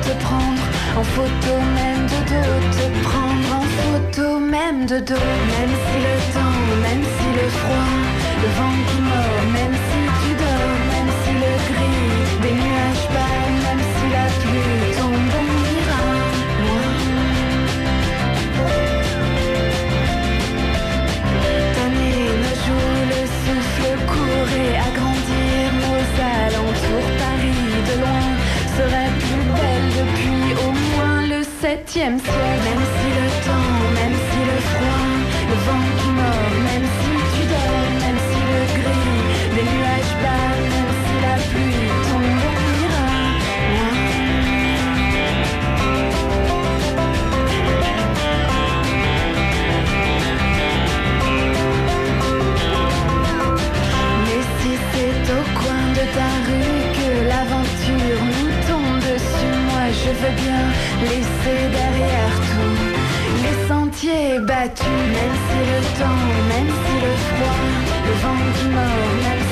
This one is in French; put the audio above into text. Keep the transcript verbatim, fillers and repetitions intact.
te prendre en photo, même de dos, te prendre en photo, même de dos. Même si le temps, même si le froid, le vent qui mord, même si tu dors, même si le gris des nuages bas, même si la pluie tombe, on ira loin. Tanner nos joues, le souffle court et agrandir nos alentours. Paris de loin serait plus belle depuis au moins le septième ciel. Même si le temps, même si le froid, le vent qui mord, même si tu dors, même si le gris des nuages bas, même si la pluie tombe, on ira loin. Mais si c'est au coin de ta rue que l'aventure nous tombe dessus, moi je veux bien laisser derrière tout les sentiers battus. Même si le temps, même si le froid, le vent qui mord, même